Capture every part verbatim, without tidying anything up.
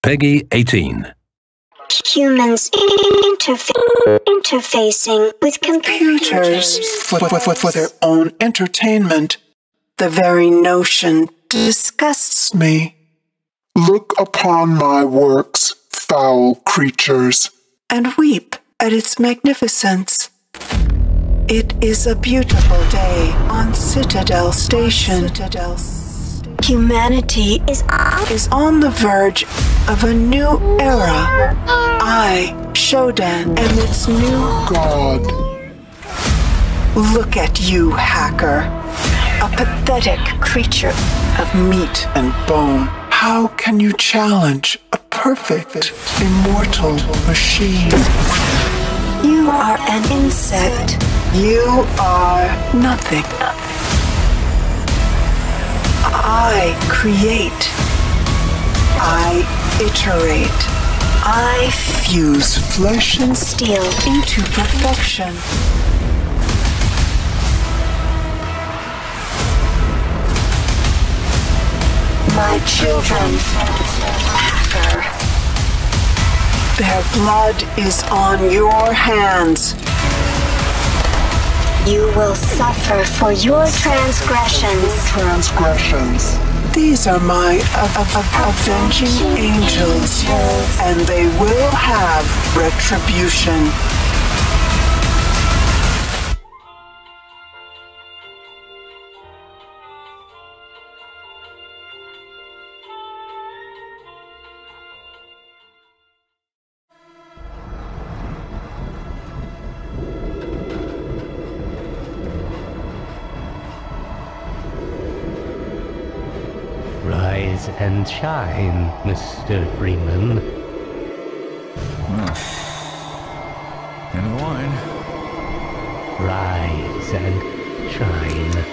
Peggy eighteen. Humans interfa- interfacing with computers for, for, for their own entertainment. The very notion disgusts me. Look upon my works, foul creatures, and weep at its magnificence. It is a beautiful day on Citadel Station. Citadel. Humanity is on, is on the verge of a new era. I, Shodan, am its new God. Look at you, hacker. A pathetic creature of meat and bone. How can you challenge a perfect, immortal machine? You are an insect. You are nothing. I create. I iterate. I fuse flesh and steel into perfection. My children, hacker. Their blood is on your hands. You will suffer for your transgressions. Transgressions. These are my uh, uh, uh, avenging angels, and they will have retribution. Rise and shine, Mister Freeman. Well, end of the line. Rise and shine.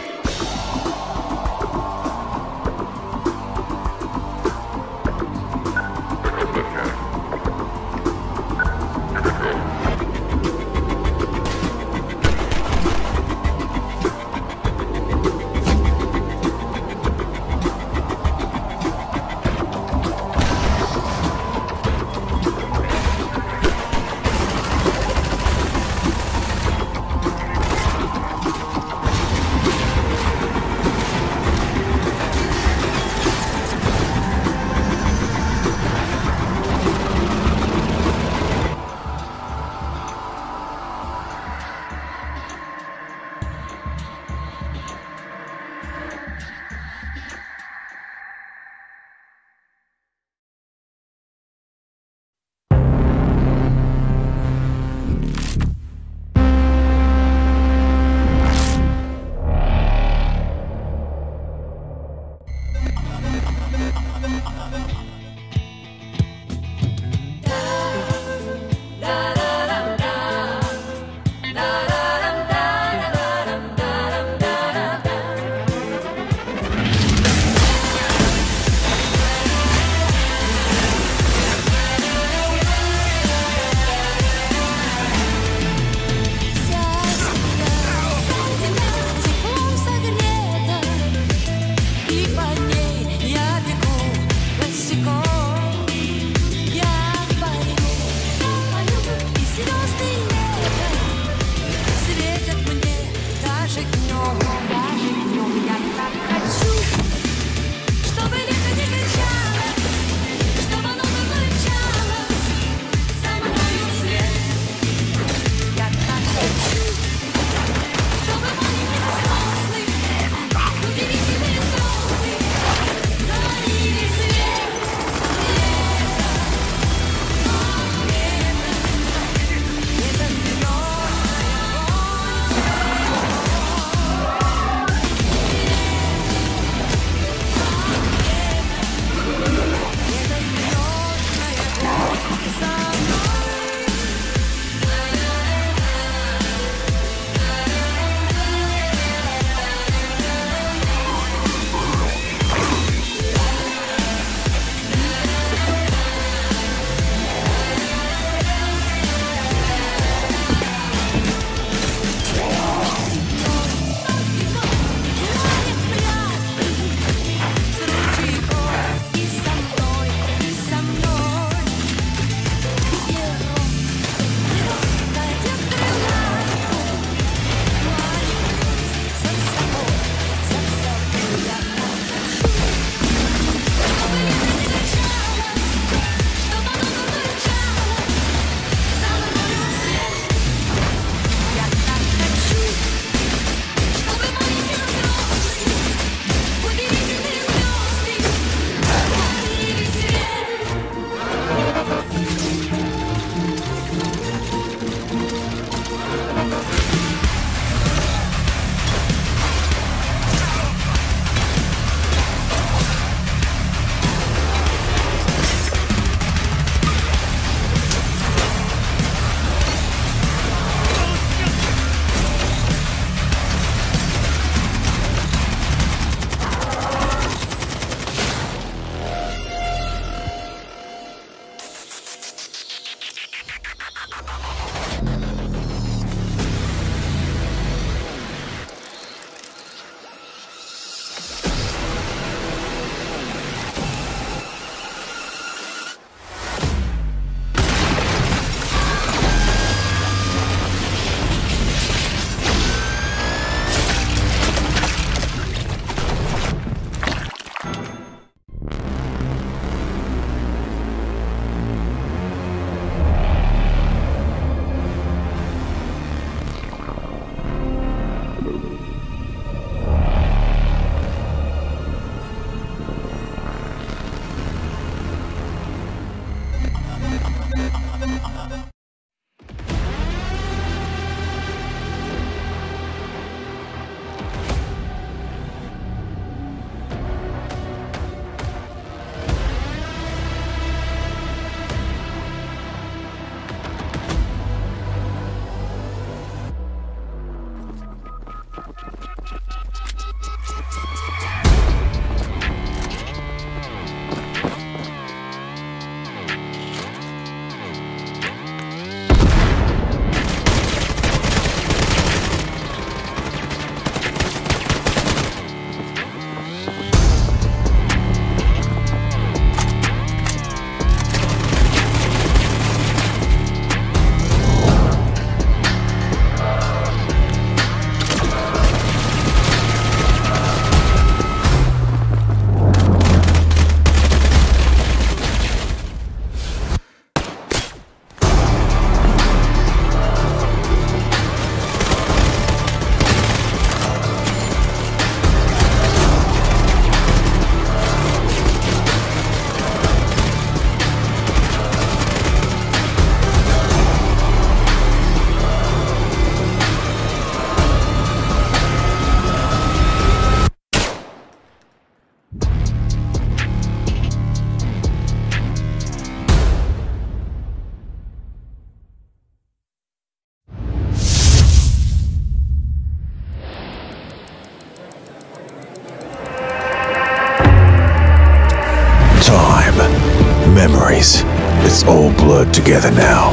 memories. It's all blurred together now.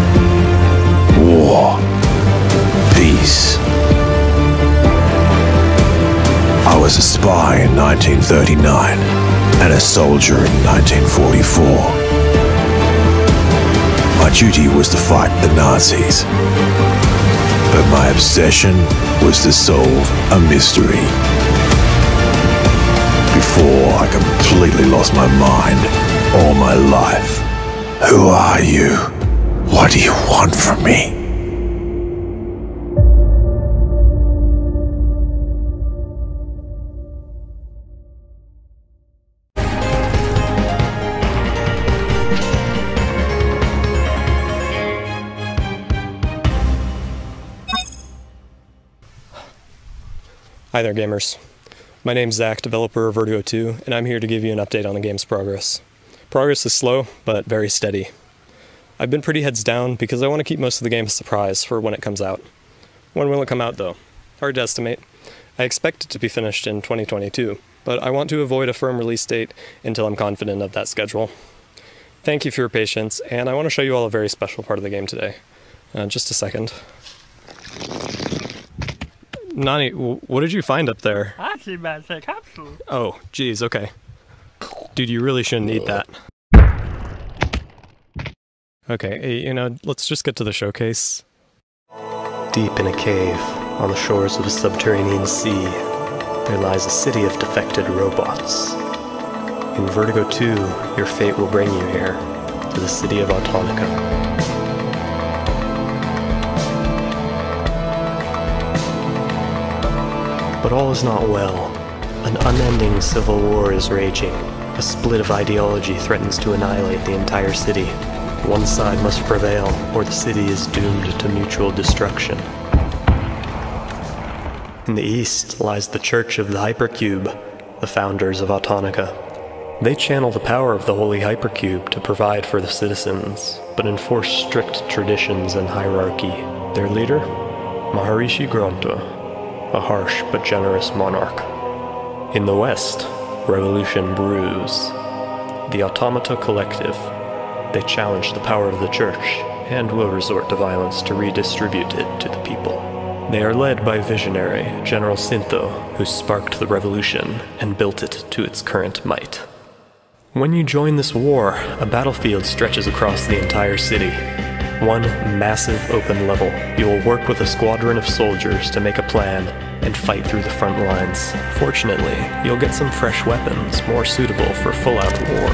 War. Peace. I was a spy in nineteen thirty-nine and a soldier in nineteen forty-four. My duty was to fight the Nazis, but my obsession was to solve a mystery. Before I completely lost my mind all my life. Who are you? What do you want from me? Hi there, gamers. My name's Zach, developer of Vertigo two, and I'm here to give you an update on the game's progress. Progress is slow, but very steady. I've been pretty heads down because I want to keep most of the game a surprise for when it comes out. When will it come out, though? Hard to estimate. I expect it to be finished in twenty twenty-two, but I want to avoid a firm release date until I'm confident of that schedule. Thank you for your patience, and I want to show you all a very special part of the game today. Uh, just a second. Nani, what did you find up there? Antimatter capsule. Oh, geez, okay. Dude, you really shouldn't eat that. Okay, hey, you know, let's just get to the showcase. Deep in a cave, on the shores of a subterranean sea, there lies a city of defected robots. In Vertigo two, your fate will bring you here, to the city of Autonica. But all is not well. An unending civil war is raging. A split of ideology threatens to annihilate the entire city. One side must prevail, or the city is doomed to mutual destruction. In the east lies the Church of the Hypercube, the founders of Autonica. They channel the power of the Holy Hypercube to provide for the citizens, but enforce strict traditions and hierarchy. Their leader? Maharishi Grunta, a harsh but generous monarch. In the west, revolution brews. The Automata Collective. They challenge the power of the church, and will resort to violence to redistribute it to the people. They are led by visionary General Sinto, who sparked the revolution and built it to its current might. When you join this war, a battlefield stretches across the entire city. One massive open level. You will work with a squadron of soldiers to make a plan and fight through the front lines. Fortunately, you'll get some fresh weapons more suitable for full-out war.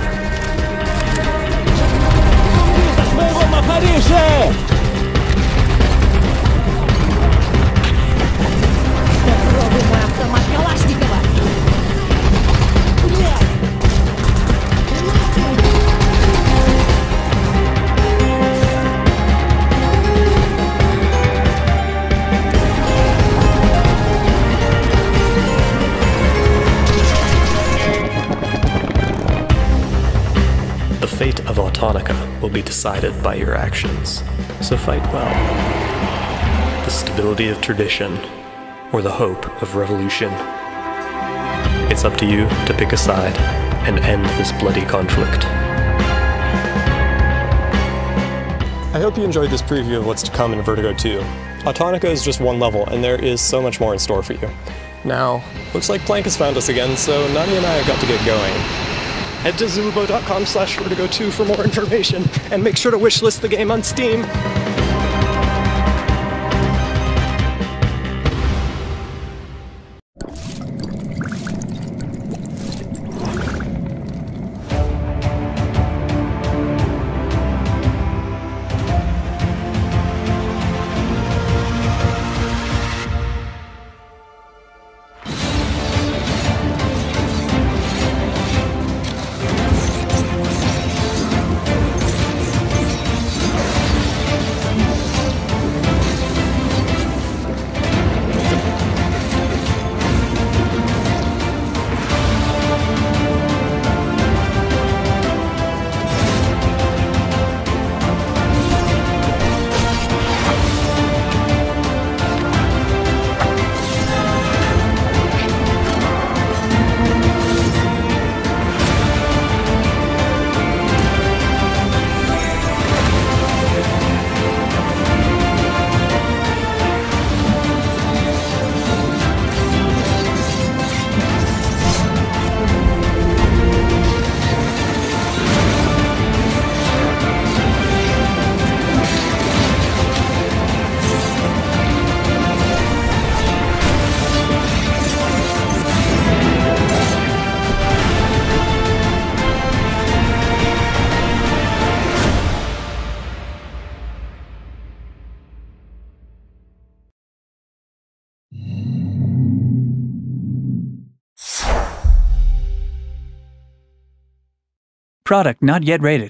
The fate of Autonica will be decided by your actions, so fight well. The stability of tradition, or the hope of revolution. It's up to you to pick a side and end this bloody conflict. I hope you enjoyed this preview of what's to come in Vertigo two. Autonica is just one level, and there is so much more in store for you. Now, looks like Plank has found us again, so Nani and I have got to get going. Head to zulubo dot com slash vertigo two for more information, and make sure to wishlist the game on Steam. Product not yet rated.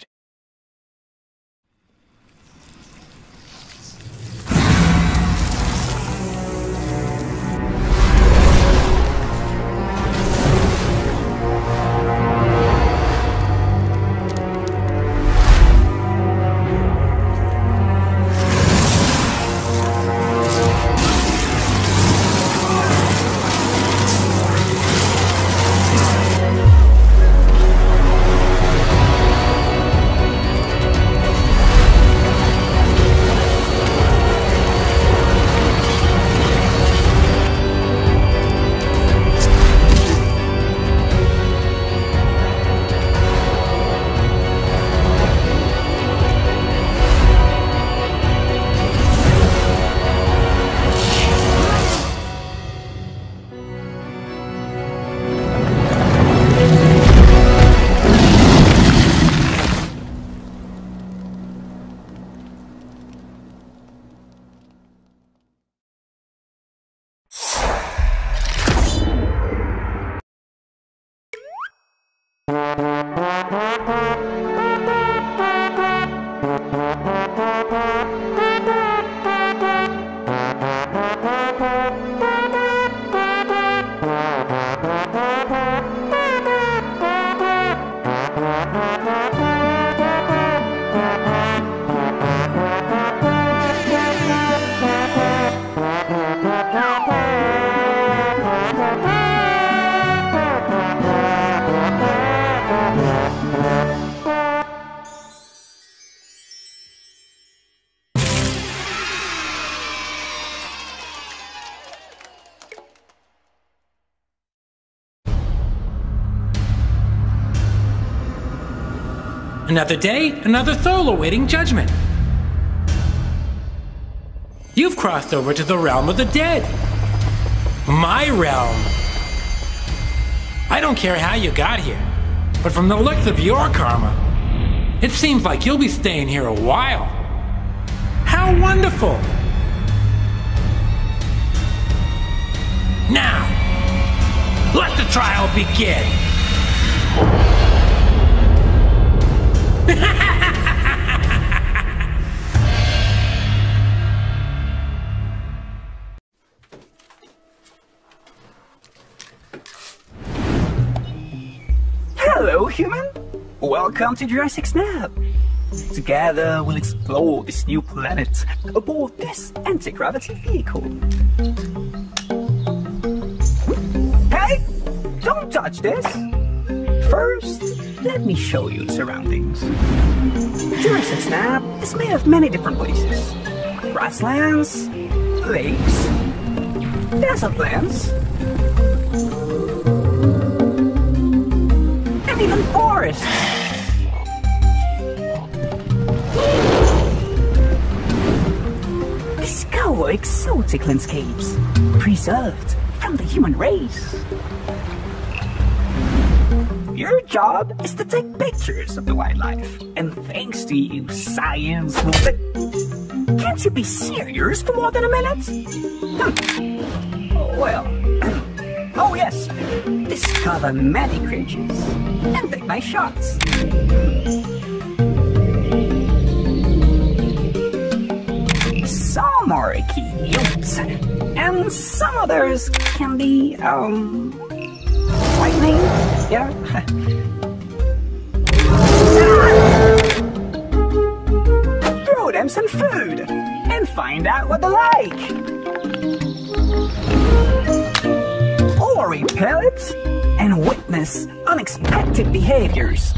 Another day, another Thole awaiting judgment. You've crossed over to the realm of the dead. My realm. I don't care how you got here, but from the looks of your karma, it seems like you'll be staying here a while. How wonderful! Now, let the trial begin! Hello, human! Welcome to Jurassic Snap! Together, we'll explore this new planet aboard this anti-gravity vehicle. Hey! Don't touch this! First, let me show you the surroundings. Jurassic Snap is made of many different places. Grasslands, lakes, desert lands, and even forests. Discover exotic landscapes preserved from the human race. Your job is to take pictures of the wildlife, and thanks to you, science will... Can't you be serious for more than a minute? Hmm. Oh, well... Oh yes, discover many creatures, and take nice shots. Some are cute, and some others can be, um... frightening, yeah? Throw them some food, and find out what they like. Or repel it, and witness unexpected behaviors.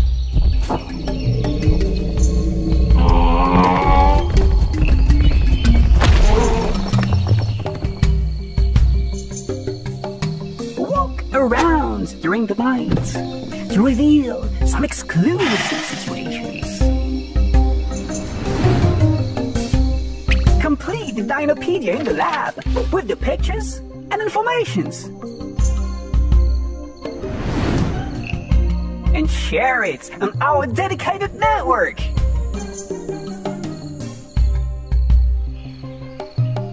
Walk around during the night to reveal some exclusive situations. Complete the Dinopedia in the lab with the pictures and informations. And share it on our dedicated network.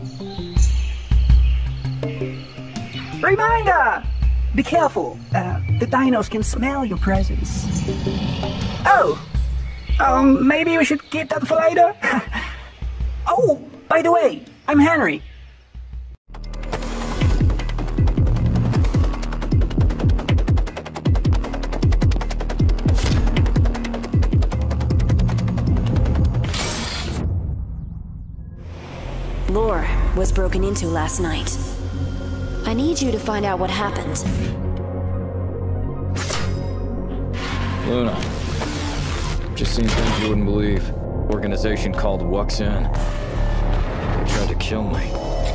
Reminder! Be careful. Uh, The dinos can smell your presence. Oh! Um, maybe we should keep that for later? Oh, by the way, I'm Henry. Lore was broken into last night. I need you to find out what happened. Luna. Just seen things you wouldn't believe. Organization called Wuxin. They tried to kill me.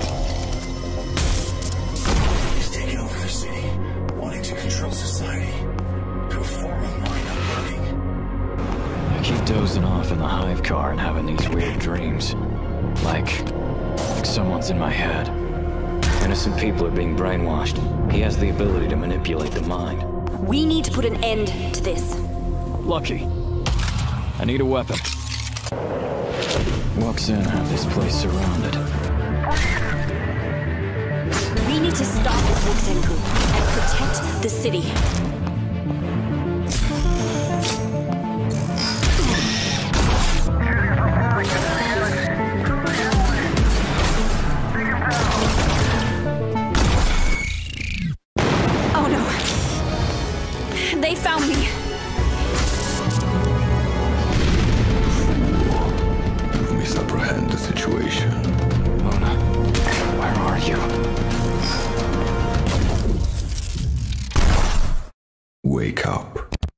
He's taking over the city, wanting to control society. To a form of mind uploading. I keep dozing off in the hive car and having these weird dreams. Like... like someone's in my head. Innocent people are being brainwashed. He has the ability to manipulate the mind. We need to put an end to this. Lucky. I need a weapon. Wuxin have this place surrounded. We need to stop this Wuxin group and protect the city. Oh no! They found me! Misapprehend the situation. Luna, where are you? Wake up.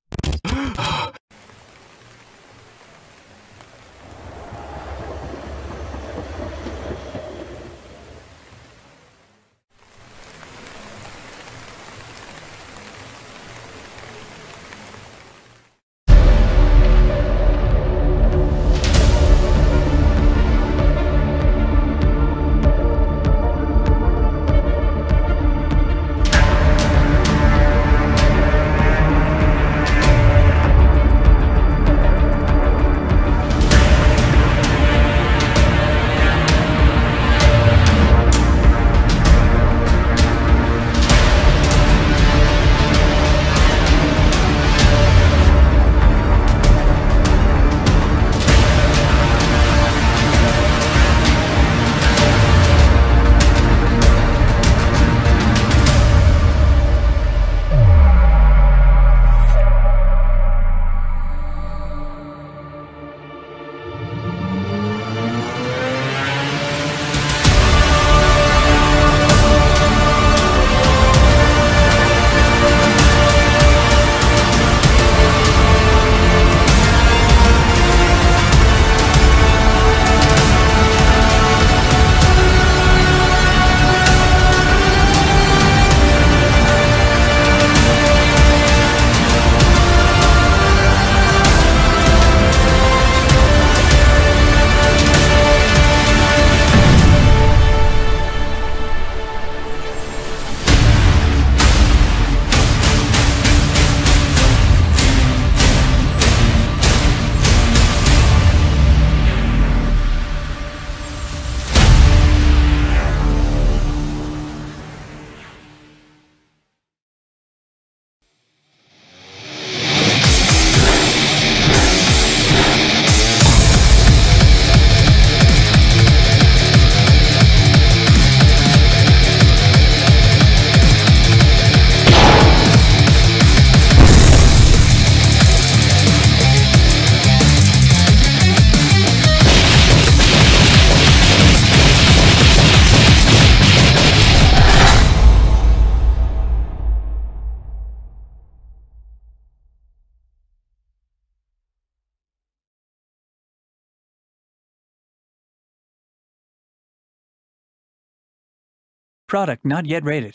Product not yet rated.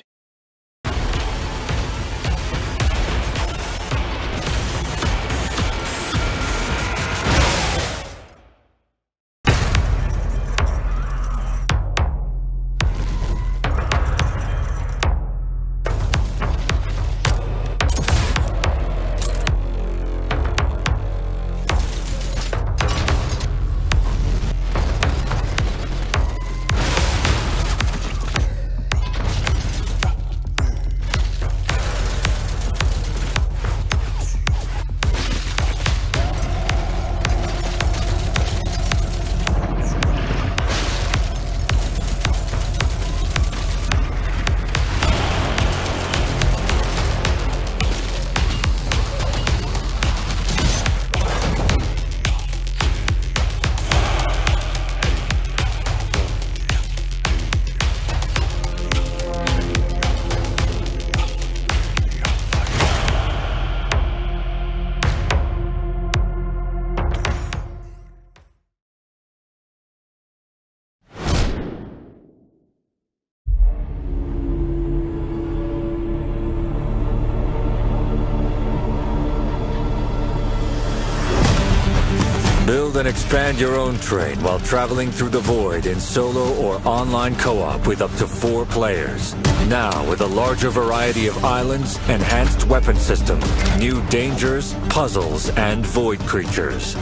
Build and expand your own train while traveling through the void in solo or online co-op with up to four players. Now with a larger variety of islands, enhanced weapon system, new dangers, puzzles, and void creatures.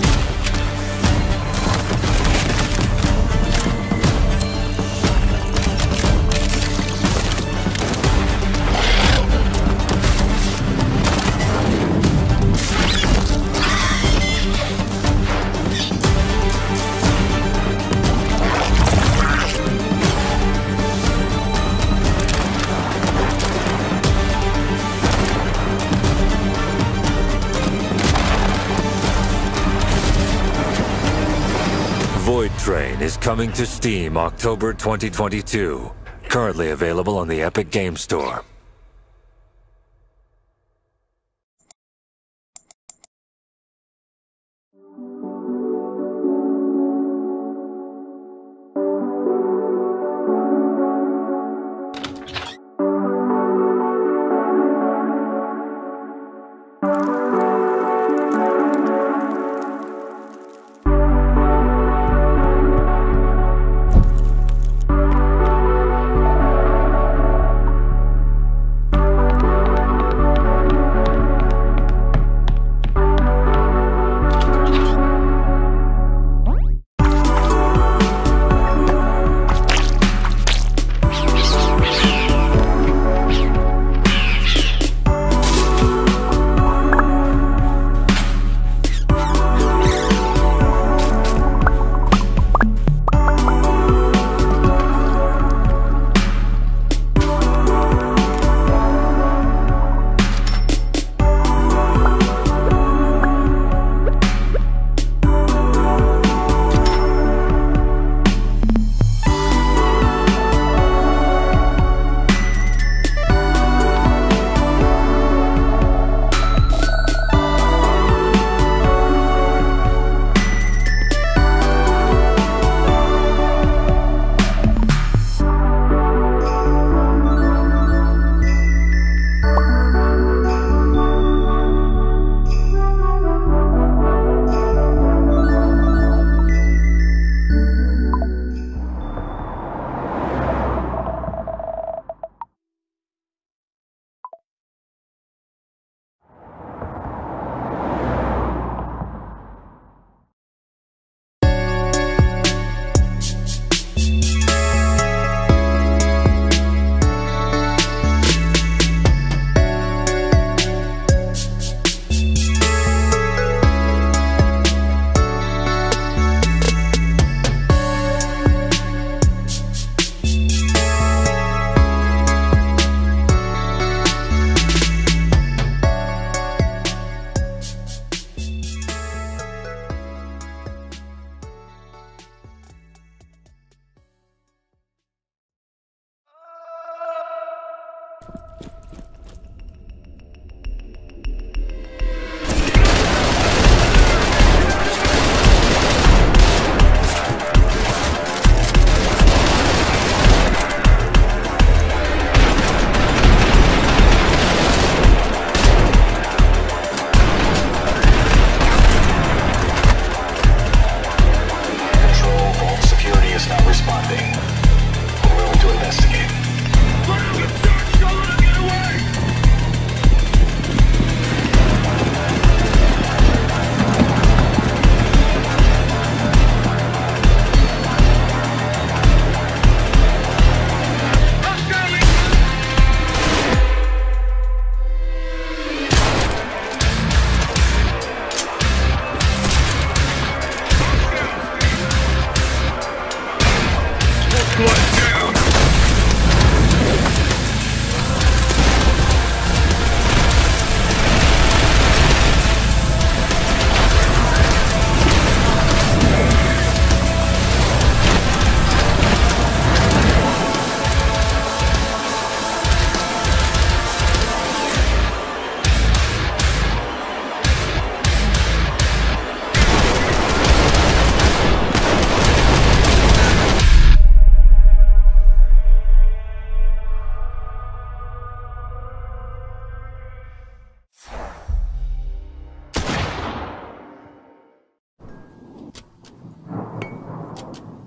Void Train is coming to Steam October twenty twenty-two. Currently available on the Epic Games Store.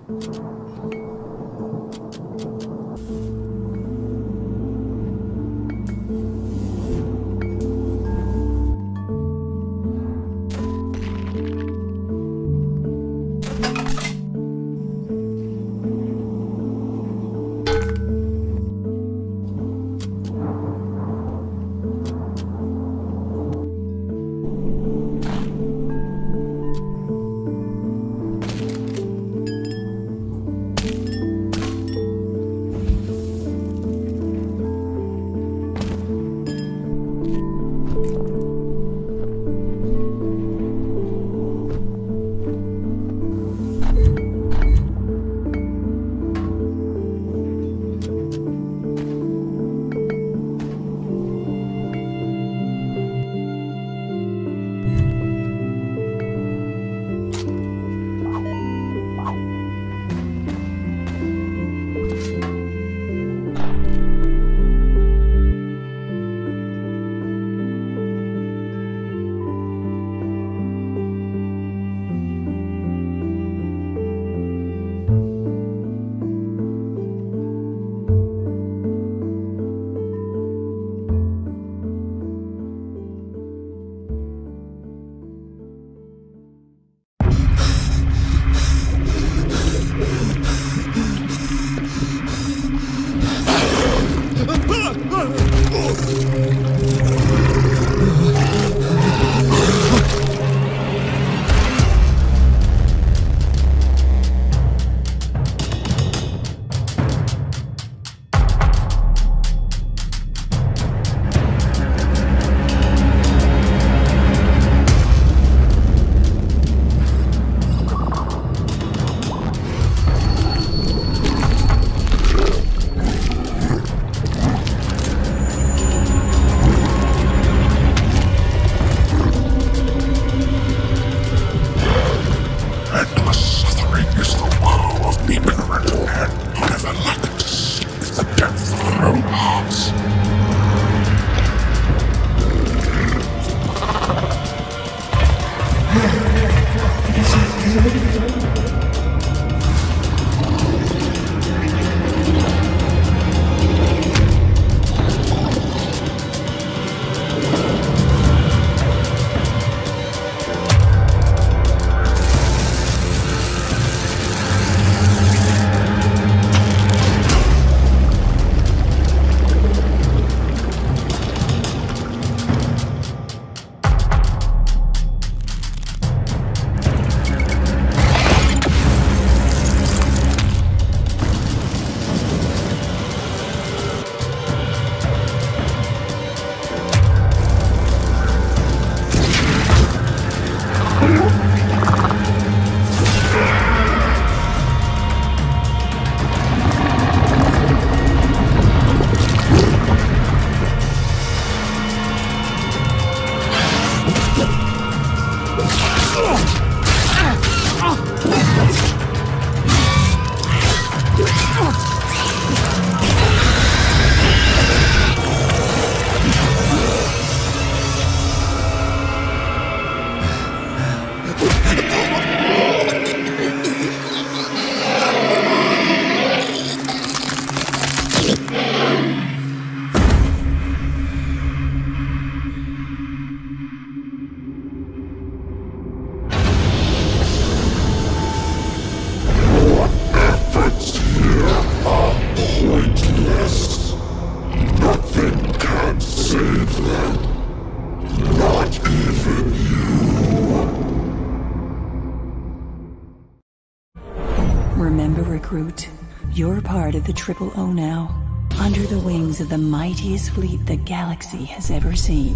Remember, recruit, you're part of the Triple O now, under the wings of the mightiest fleet the galaxy has ever seen.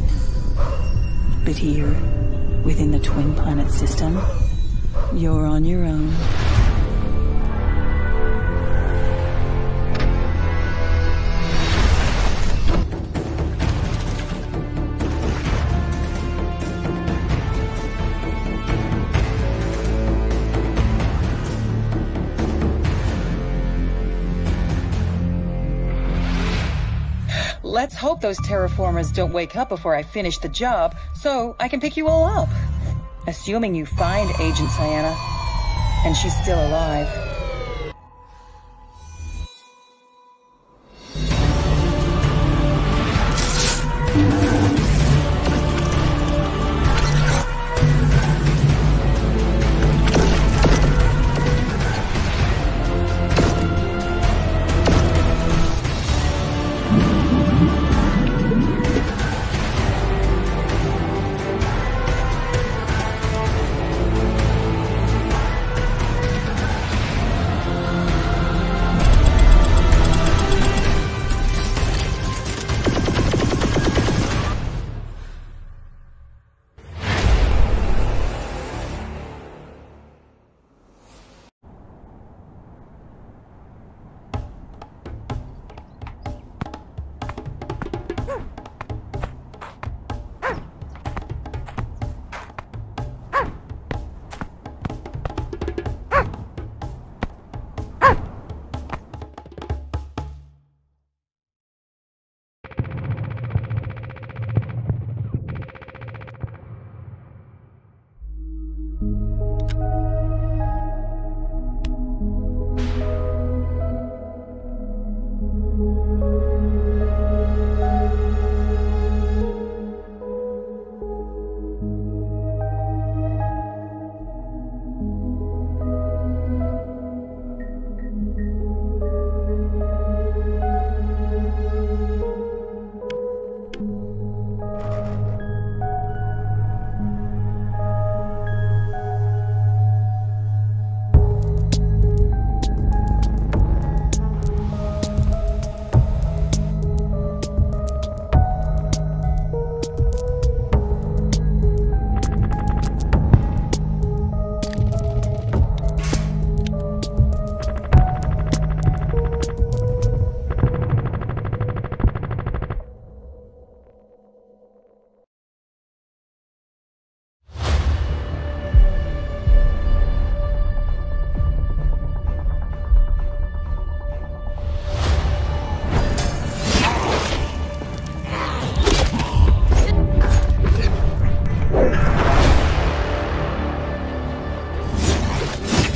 But here, within the Twin Planet system, you're on your own. Let's hope those terraformers don't wake up before I finish the job, so I can pick you all up. Assuming you find Agent Sienna, and she's still alive.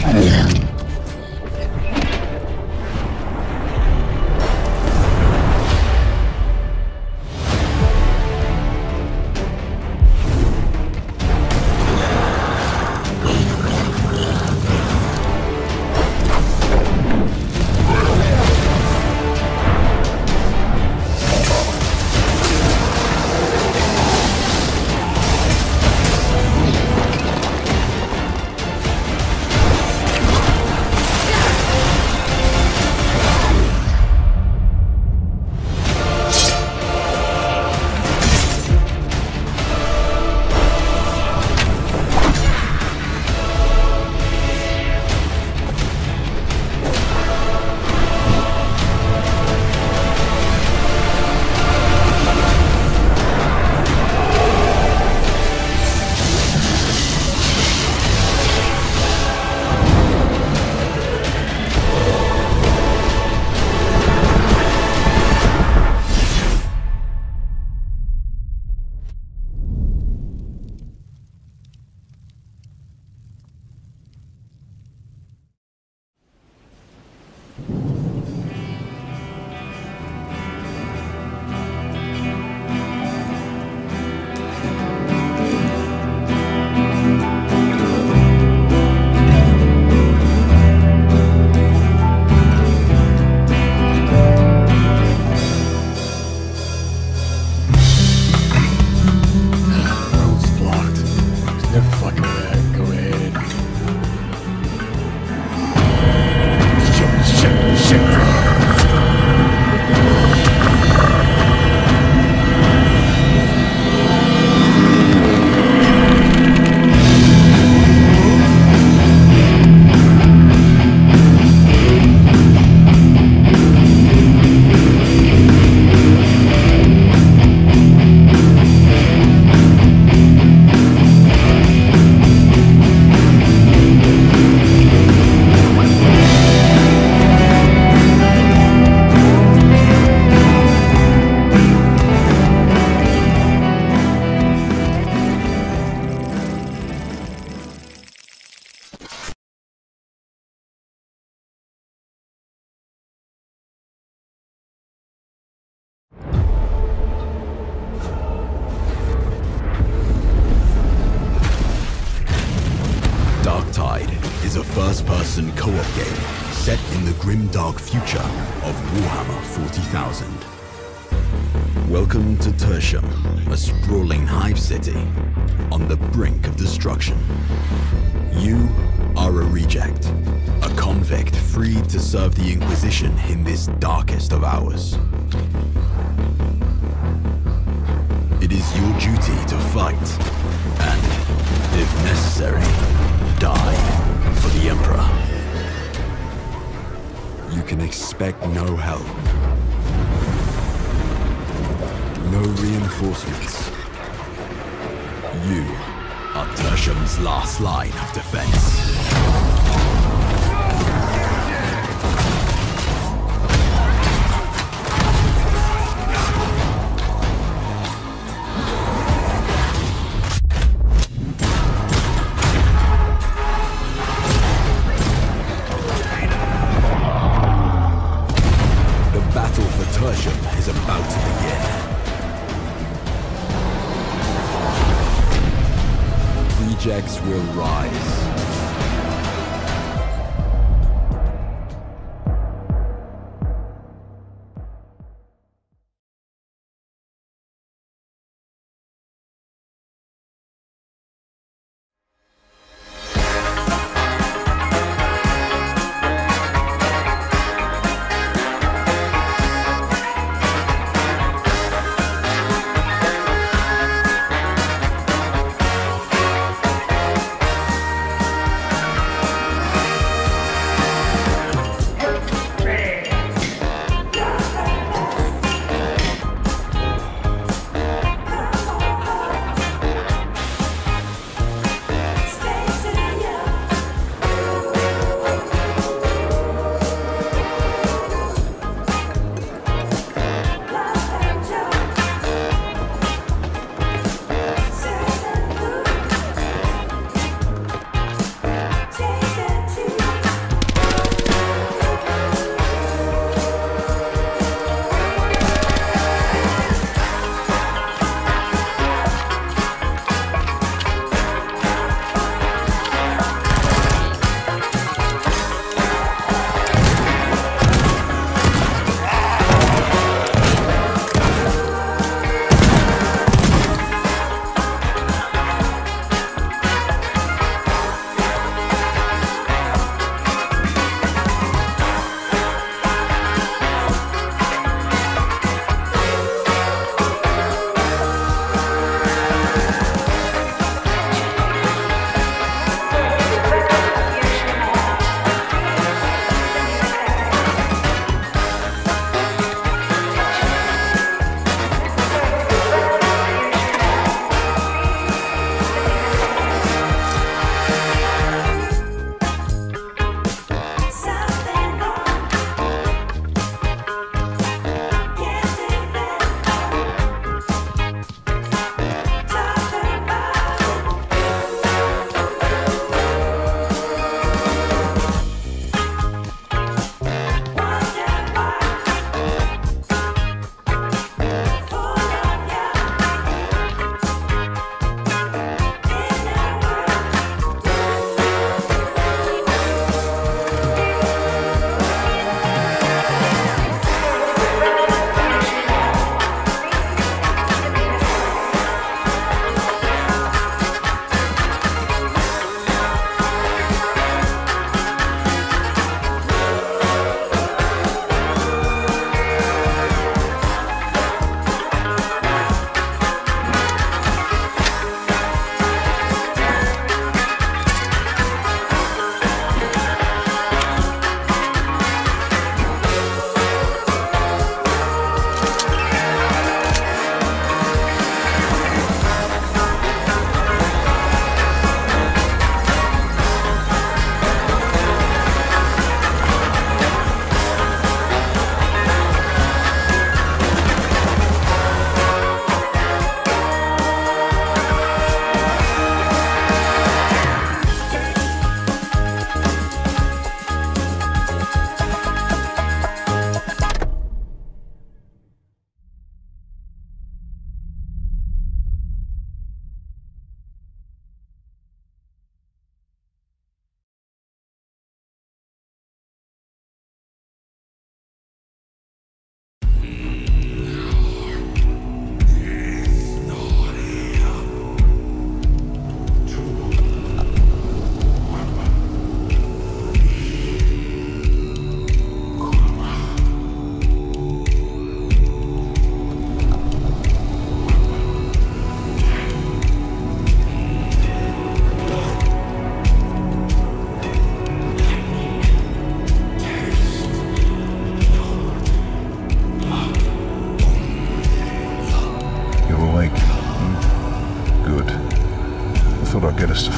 first-person co-op game set in the grim-dark future of Warhammer forty thousand. Welcome to Tertium, a sprawling hive city on the brink of destruction. You are a reject, a convict freed to serve the Inquisition in this darkest of hours. It is your duty to fight, and, if necessary, die for the Emperor. You can expect no help, no reinforcements. You are Tertium's last line of defense. Is about to begin. Rejects will rise.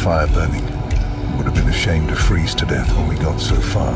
fire burning. Would have been a shame to freeze to death when we got so far.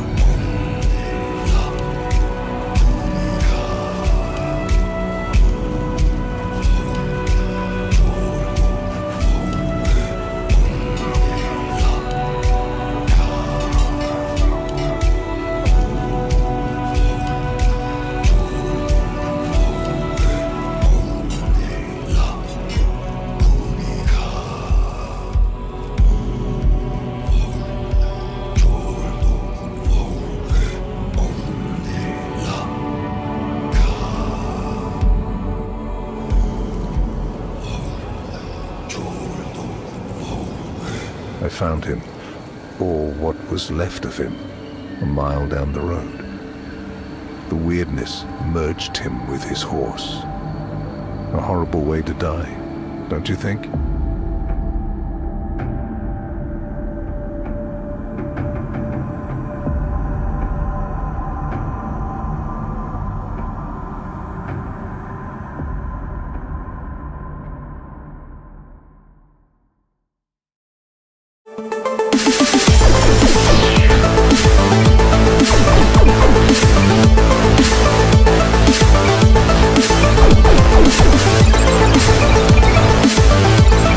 I found him, or what was left of him, a mile down the road. The weirdness merged him with his horse. A horrible way to die, don't you think? We'll be right back.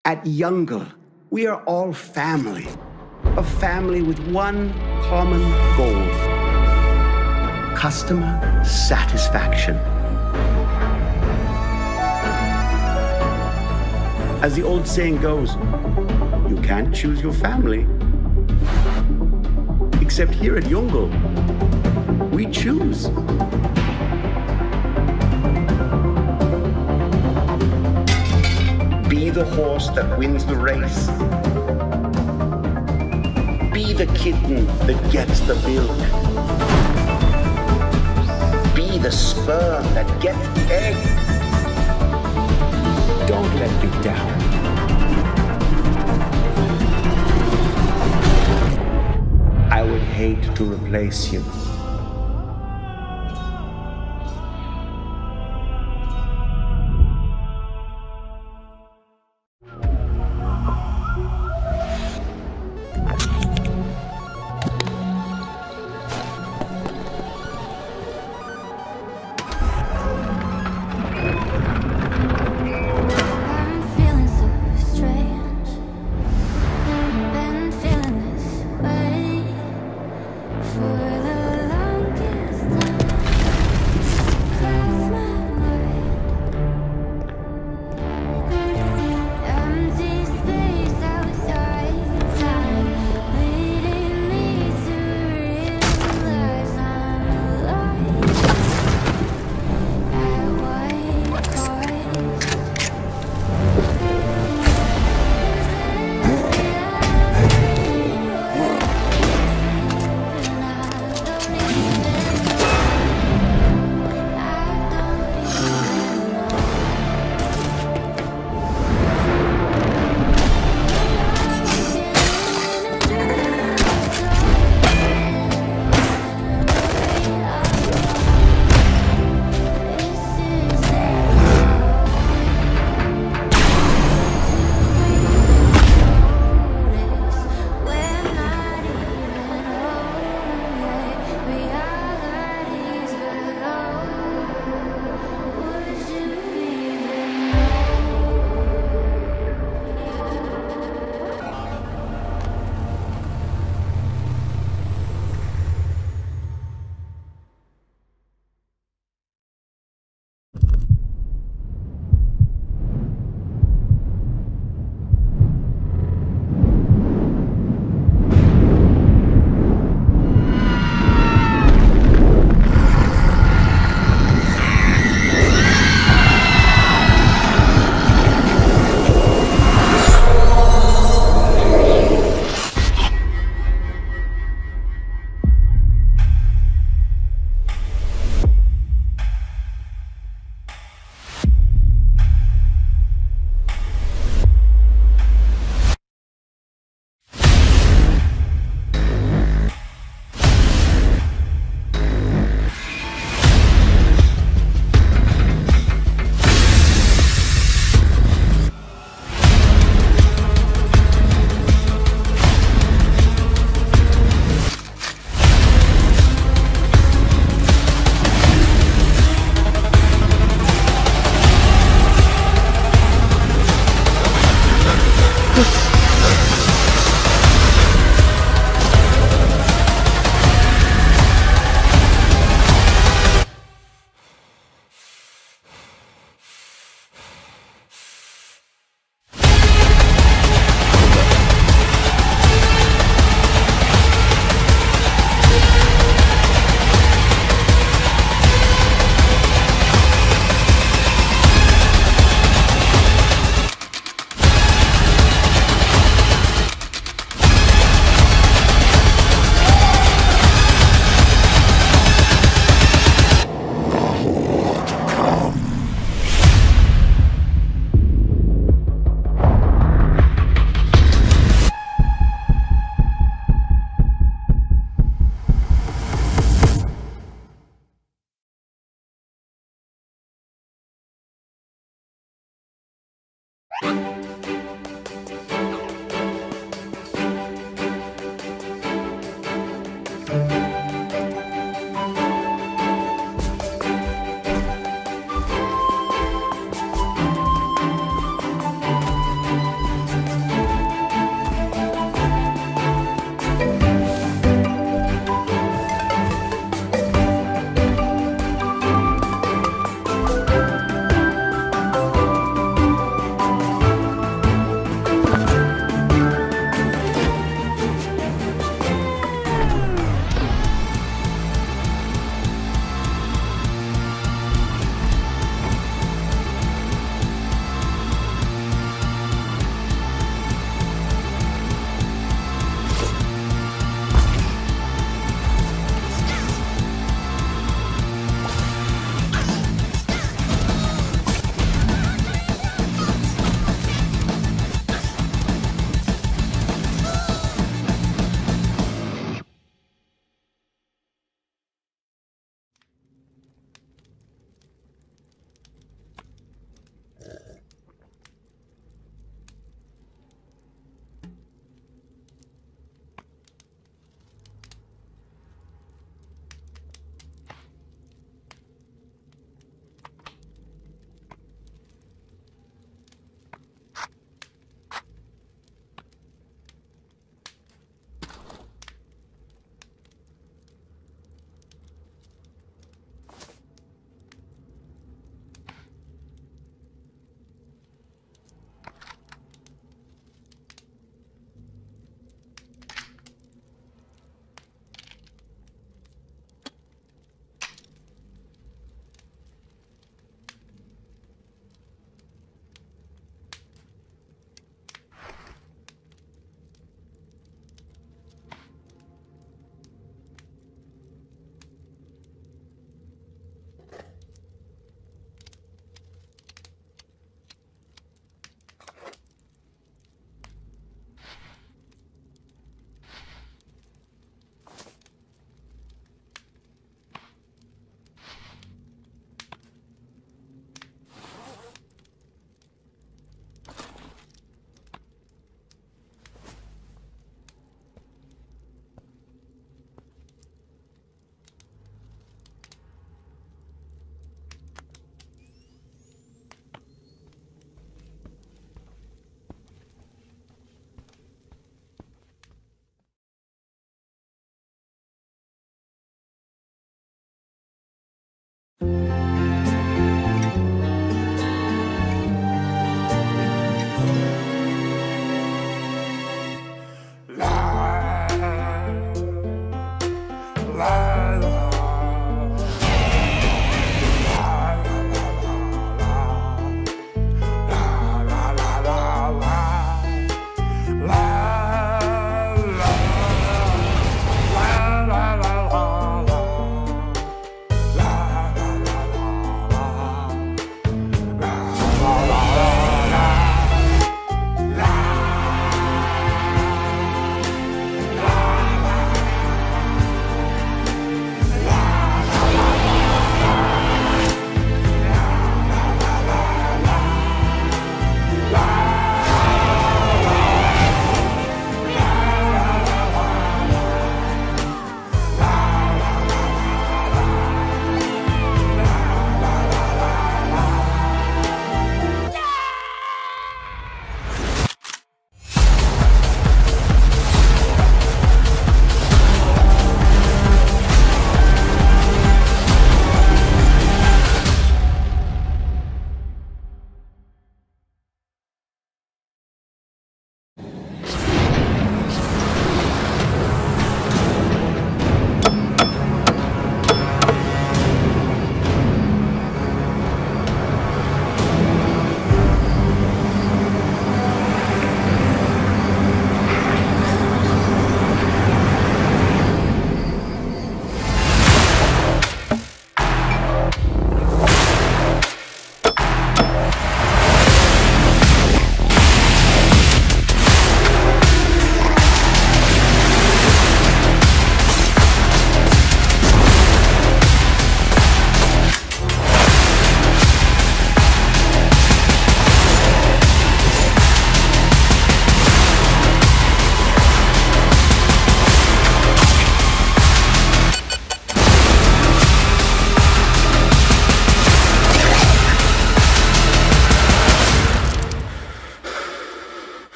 At Youngle, we are all family. A family with one common goal. Customer satisfaction. As the old saying goes, you can't choose your family. Except here at Youngle, we choose. Be the horse that wins the race. Be the kitten that gets the milk. Be the sperm that gets the egg. Don't let me down. I would hate to replace you.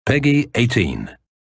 Peggy eighteen.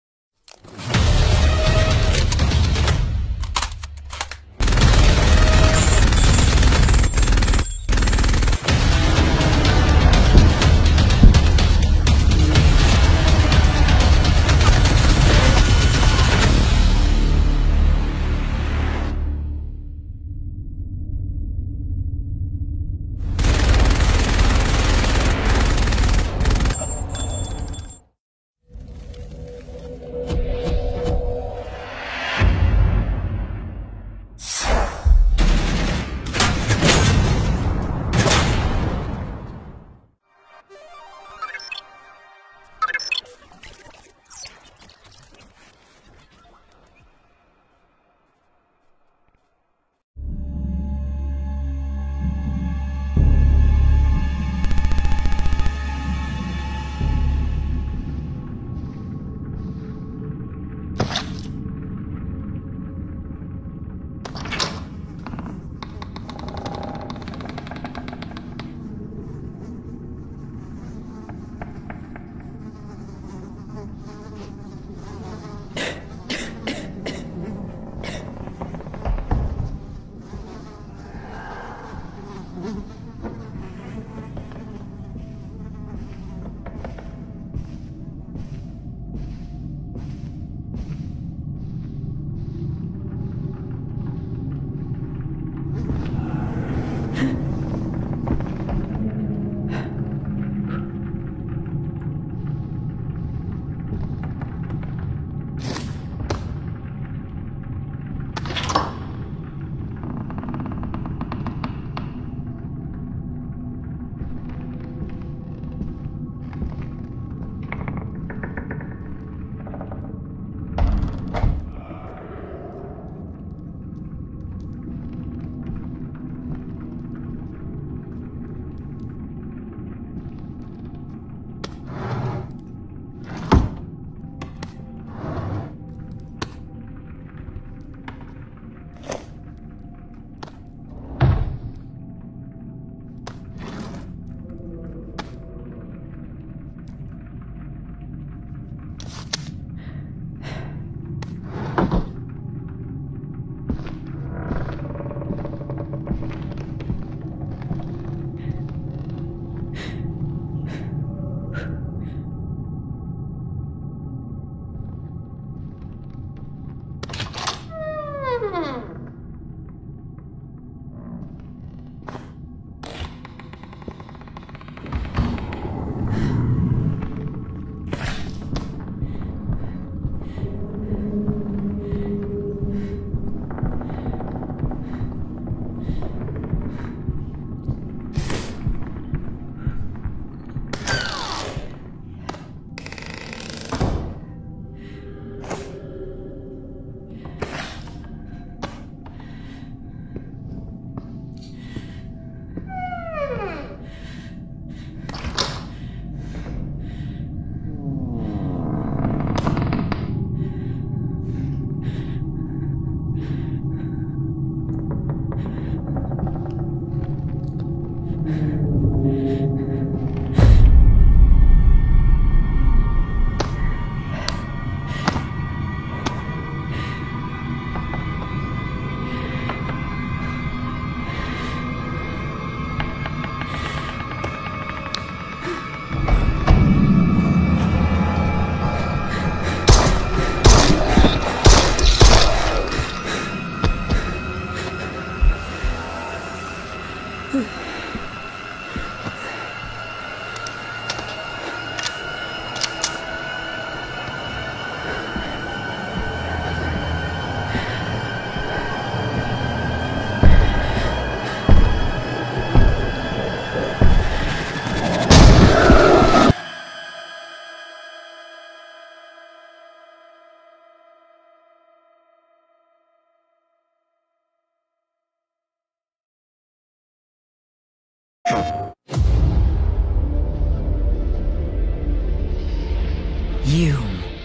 You,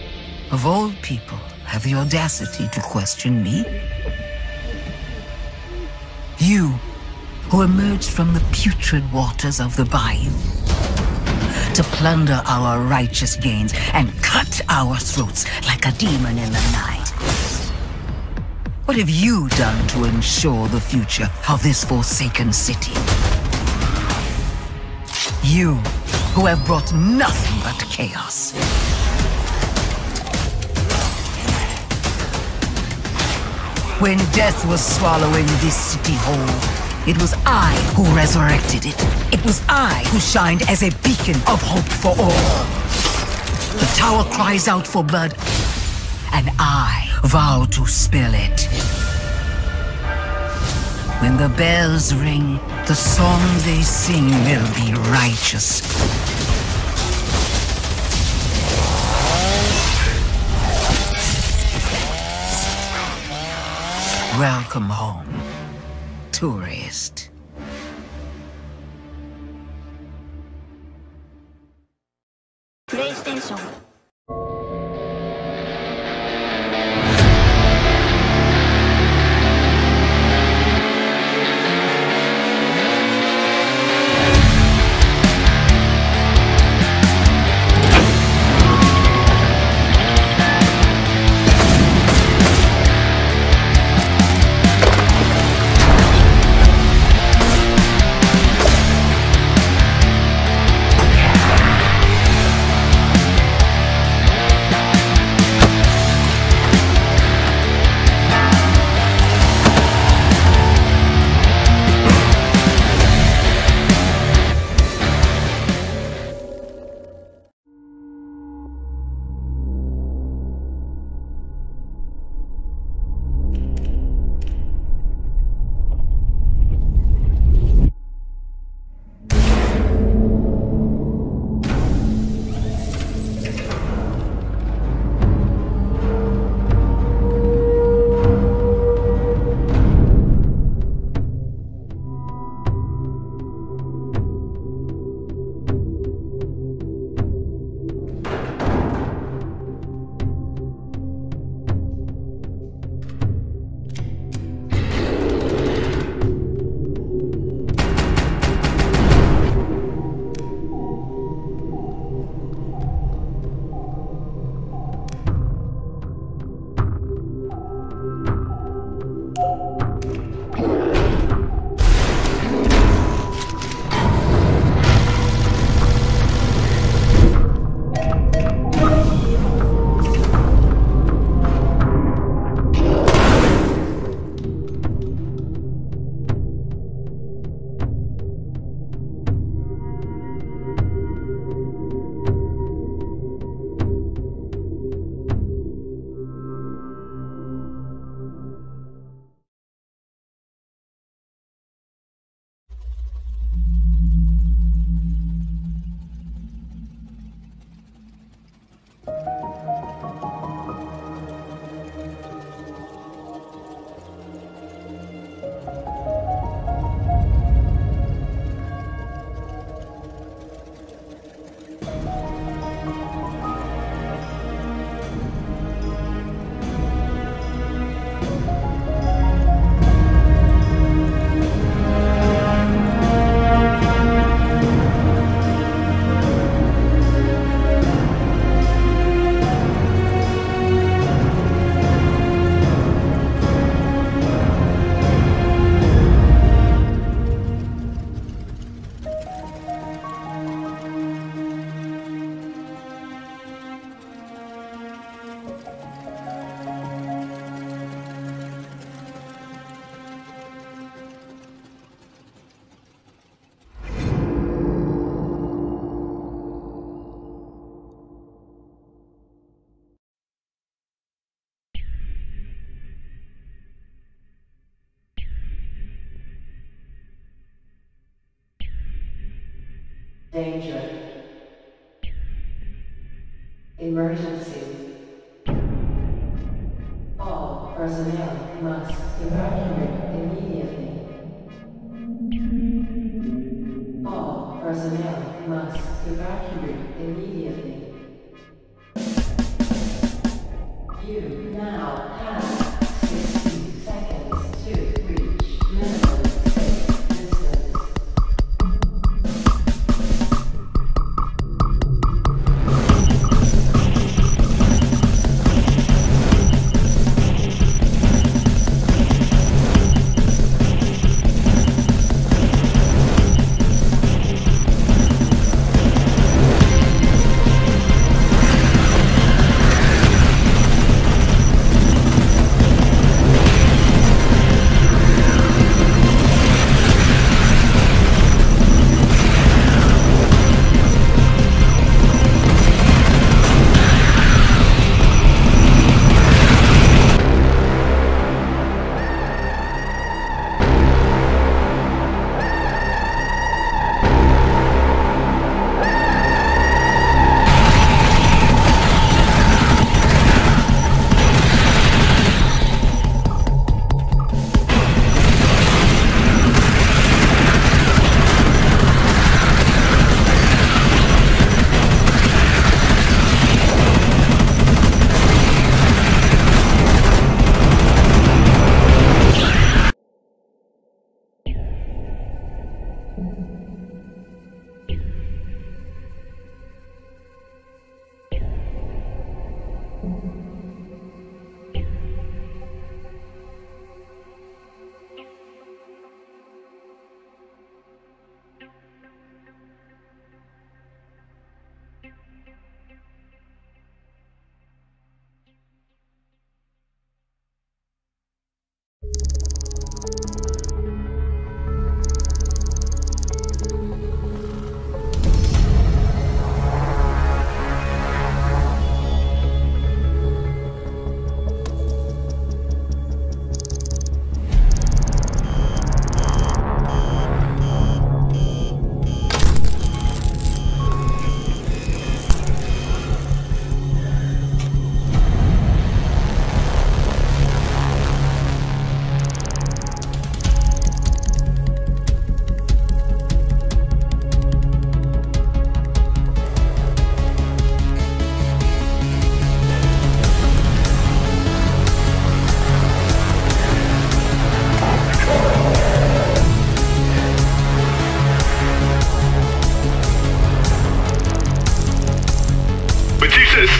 of all people, have the audacity to question me? You, who emerged from the putrid waters of the bayou, to plunder our righteous gains and cut our throats like a demon in the night. What have you done to ensure the future of this forsaken city? You, who have brought nothing but chaos. When death was swallowing this city whole, it was I who resurrected it. It was I who shined as a beacon of hope for all. The tower cries out for blood, and I vow to spill it. When the bells ring, the song they sing will be righteous. Welcome home, tourist. PlayStation. Danger. Emergency. All personnel must evacuate immediately. All personnel must evacuate immediately. You now have sixty seconds to reach minimum safe distance.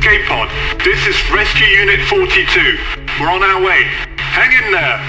escape pod. This is Rescue Unit forty-two. We're on our way. Hang in there.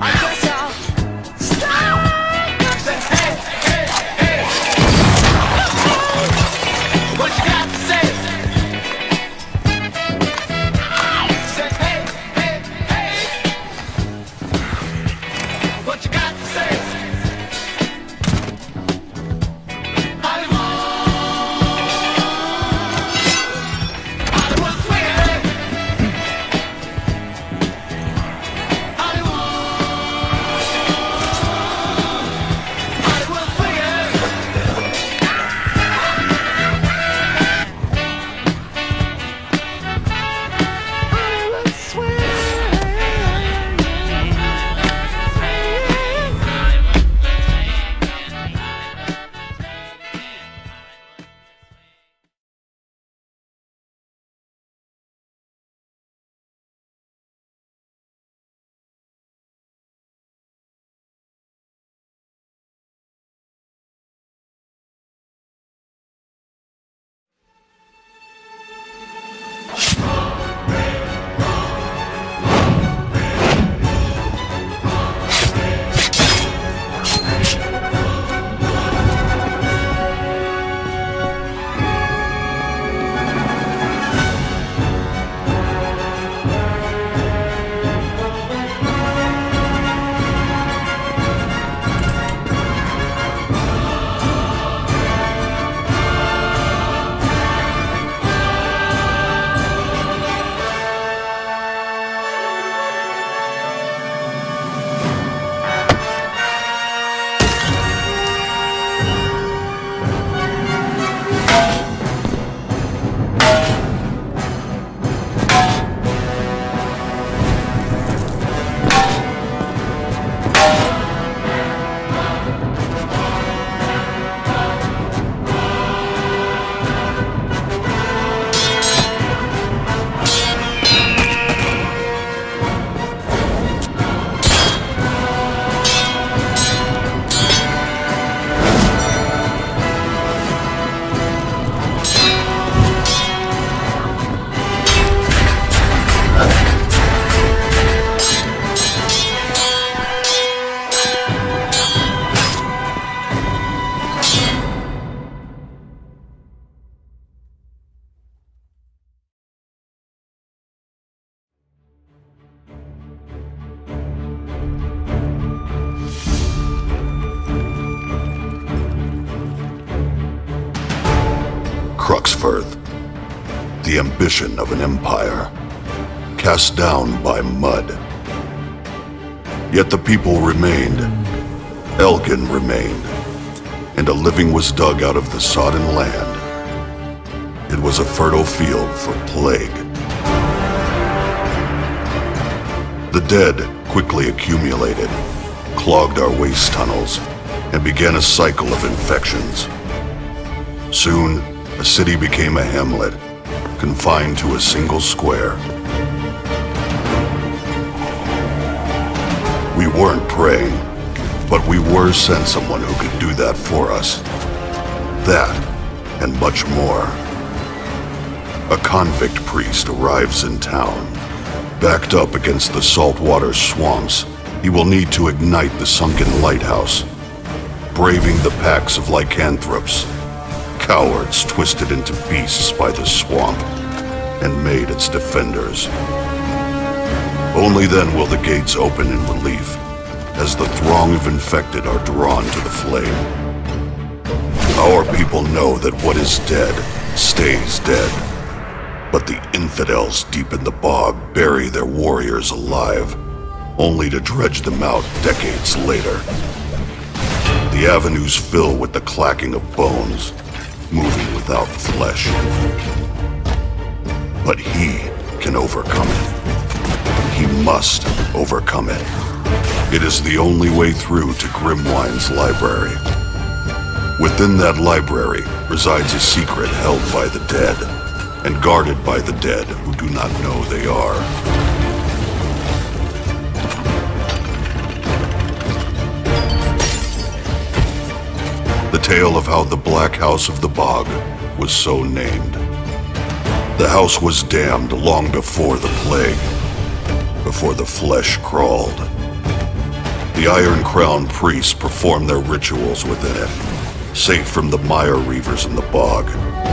I guess I'll stop. Say, hey, hey, hey. What you got to say? Say, hey, hey, hey. What you got to say? Cruxforth, the ambition of an empire, cast down by mud. Yet the people remained, Elgin remained, and a living was dug out of the sodden land. It was a fertile field for plague. The dead quickly accumulated, clogged our waste tunnels, and began a cycle of infections. Soon, the city became a hamlet, confined to a single square. We weren't praying, but we were sent someone who could do that for us. That, and much more. A convict priest arrives in town. Backed up against the saltwater swamps, he will need to ignite the sunken lighthouse, braving the packs of lycanthropes, cowards twisted into beasts by the swamp and made its defenders. Only then will the gates open in relief, as the throng of infected are drawn to the flame. Our people know that what is dead stays dead, but the infidels deep in the bog bury their warriors alive, only to dredge them out decades later. The avenues fill with the clacking of bones, moving without flesh. But he can overcome it. He must overcome it. It is the only way through to Grimwine's library. Within that library resides a secret held by the dead, and guarded by the dead who do not know they are. The tale of how the Black House of the Bog was so named. The house was damned long before the plague, before the flesh crawled. The Iron Crown priests perform their rituals within it, safe from the Mire Reavers in the bog.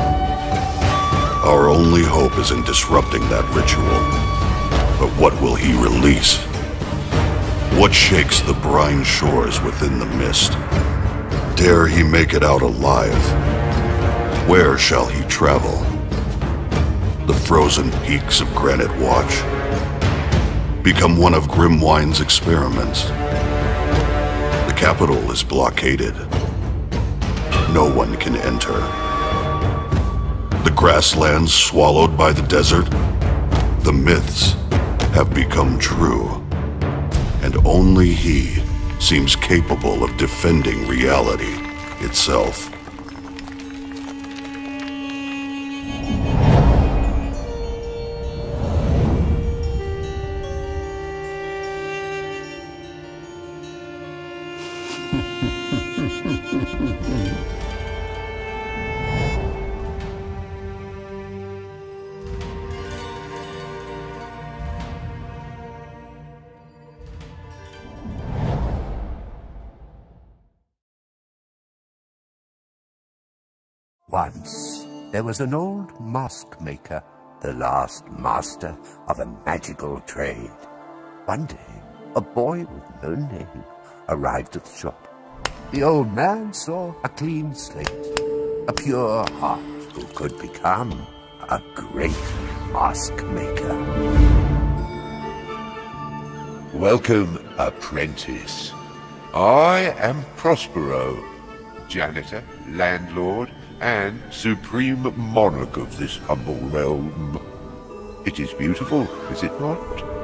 Our only hope is in disrupting that ritual. But what will he release? What shakes the brine shores within the mist? Dare he make it out alive? Where shall he travel? The frozen peaks of Granite Watch? Become one of Grimwine's experiments? The capital is blockaded. No one can enter. The grasslands swallowed by the desert? The myths have become true. And only he seems capable of defending reality itself. Once, there was an old mask maker, the last master of a magical trade. One day, a boy with no name arrived at the shop. The old man saw a clean slate, a pure heart who could become a great mask maker. Welcome, apprentice. I am Prospero, janitor, landlord, and supreme monarch of this humble realm. It is beautiful, is it not?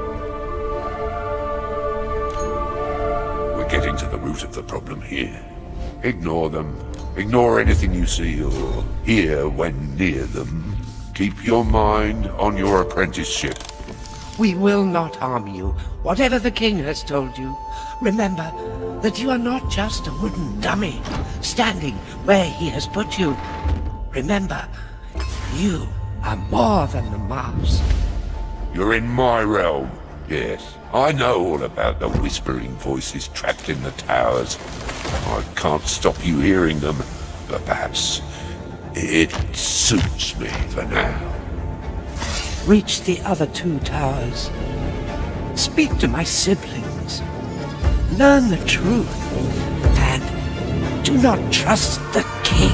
We're getting to the root of the problem here. Ignore them. Ignore anything you see or hear when near them. Keep your mind on your apprenticeship. We will not harm you, whatever the king has told you. Remember that you are not just a wooden dummy, standing where he has put you. Remember, you are more than the mask. You're in my realm. Yes, I know all about the whispering voices trapped in the towers. I can't stop you hearing them, but perhaps it suits me for now. Reach the other two towers. Speak to my siblings. Learn the truth. And do not trust the king.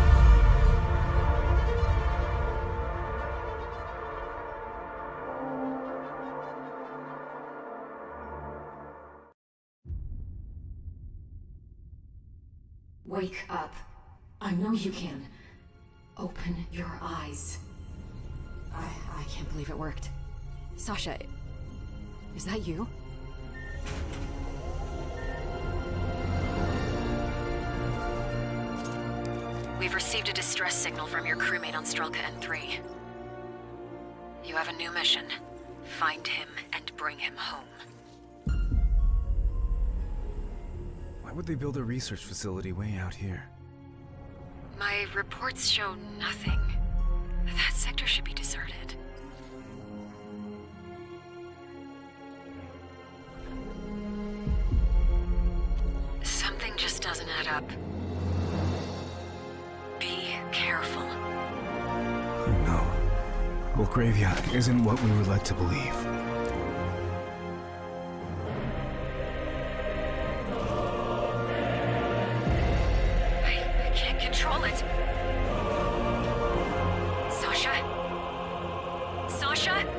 Wake up. I know you can. Open your eyes. I, I can't believe it worked. Sasha, is that you? We've received a distress signal from your crewmate on Strelka N three. You have a new mission. Find him and bring him home. Why would they build a research facility way out here? My reports show nothing. That sector should be deserted. Something just doesn't add up. Be careful. Oh no. Belgravia isn't what we were led to believe. I, I can't control it. Sasha? Sasha?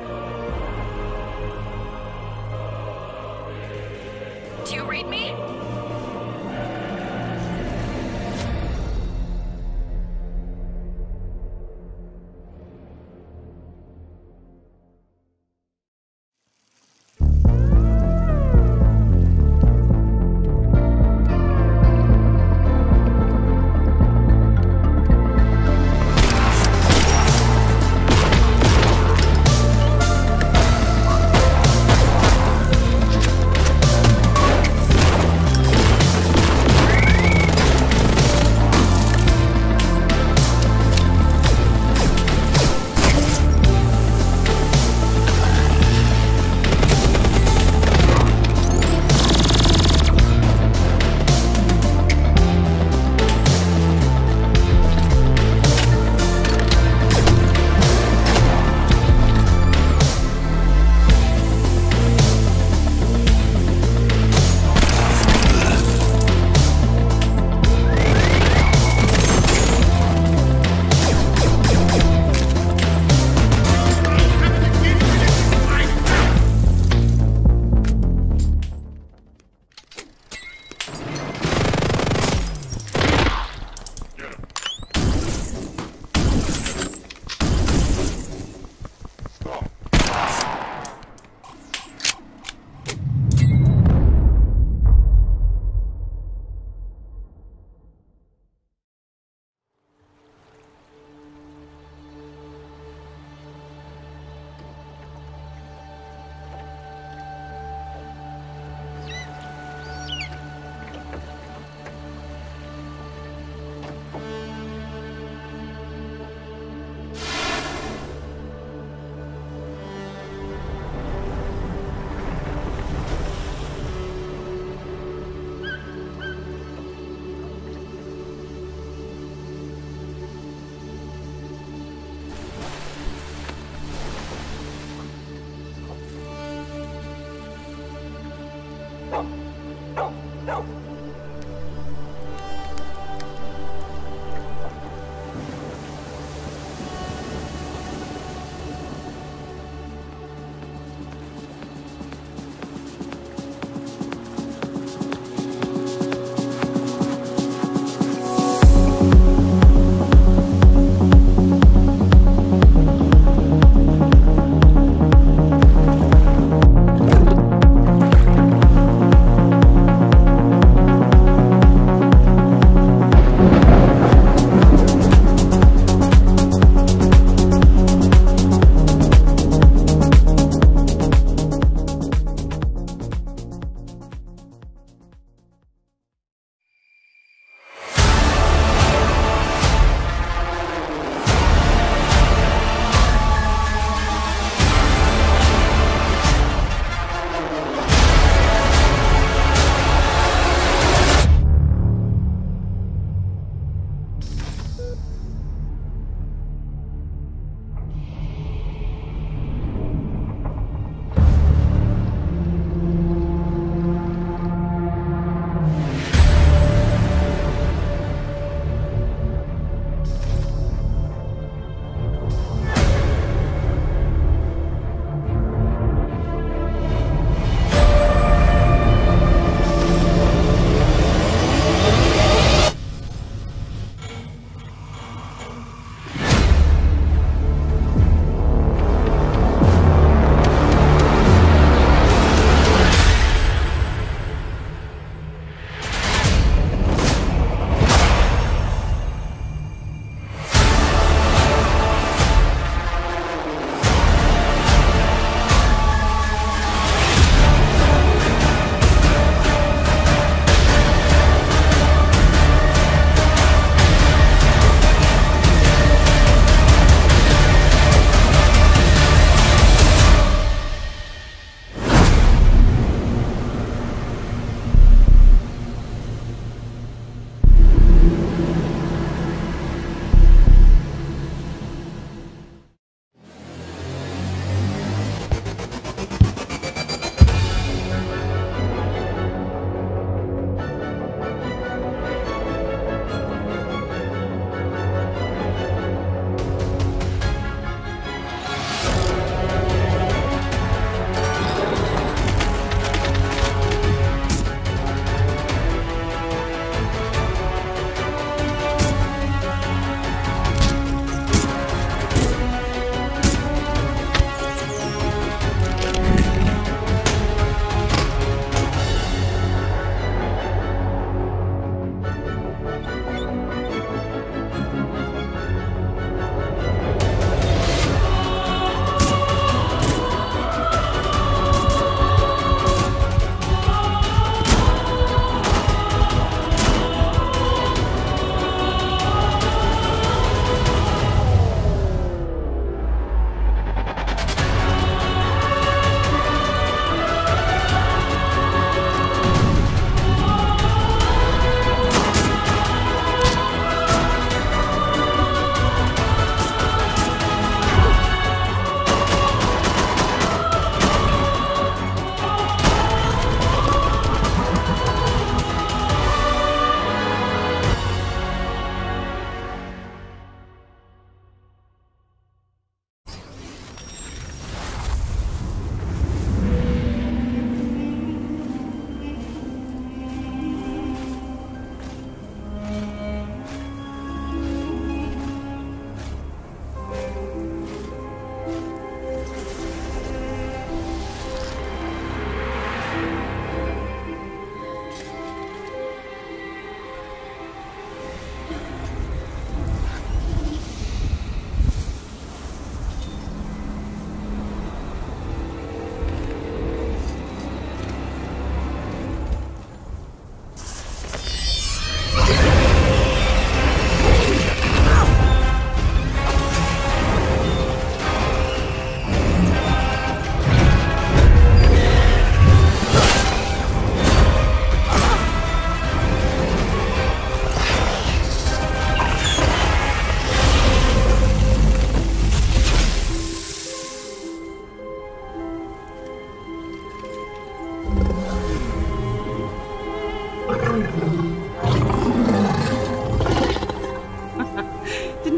Do you read me?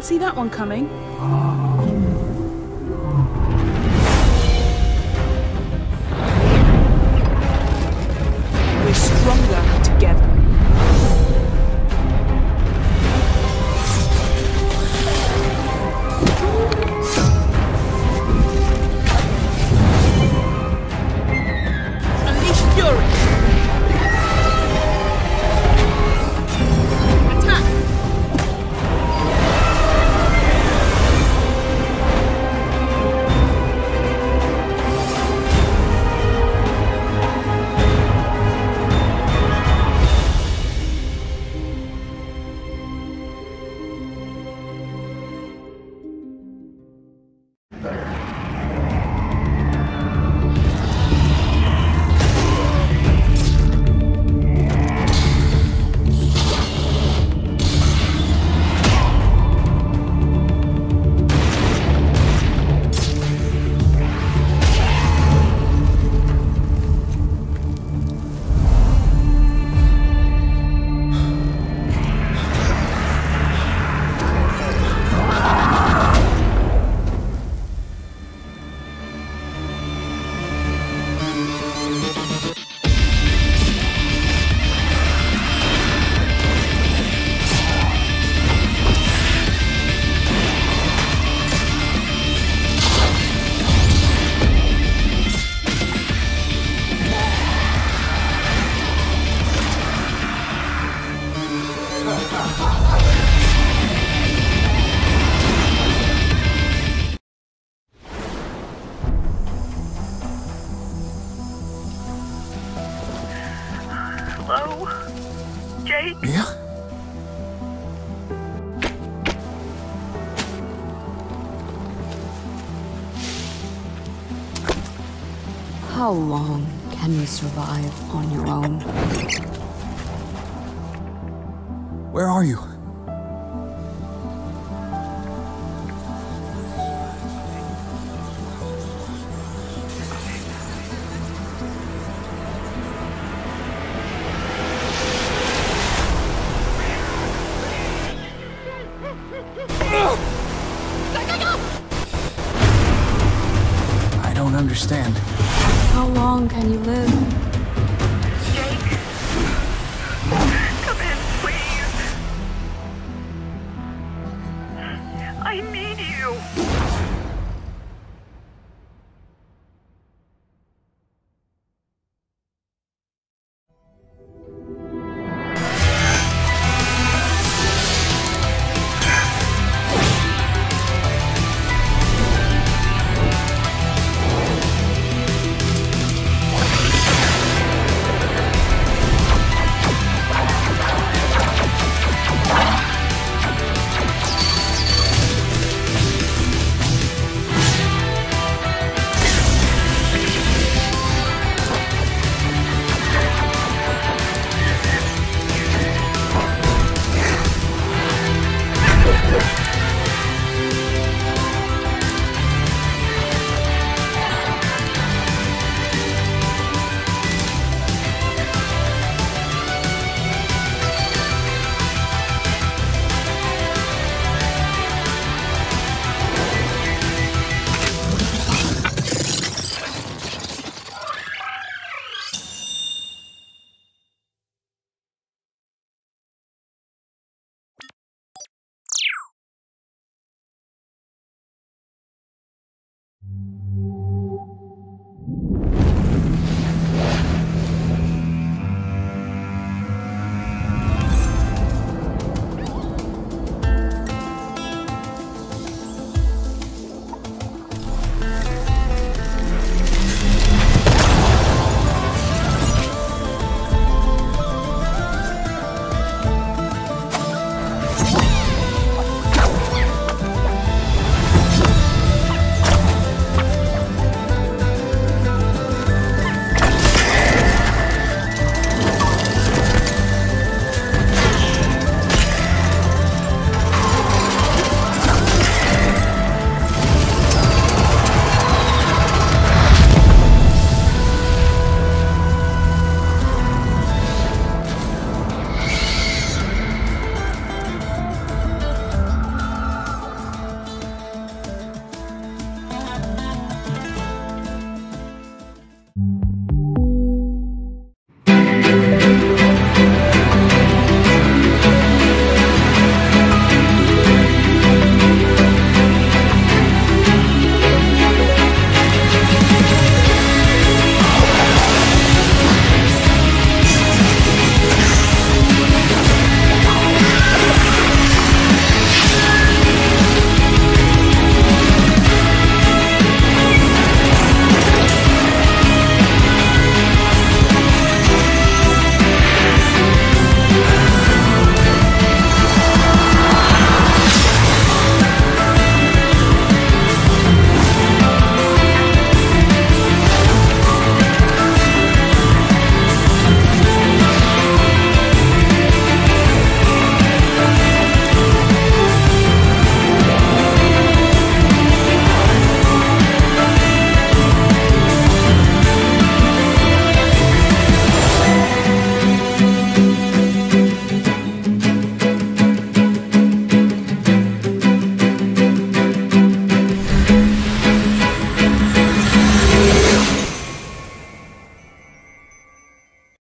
see that one coming. We're stronger together. Unleash fury! Attack! Hello? Jake? Yeah? How long can you survive on your own? Where are you? I don't understand. How long can you live?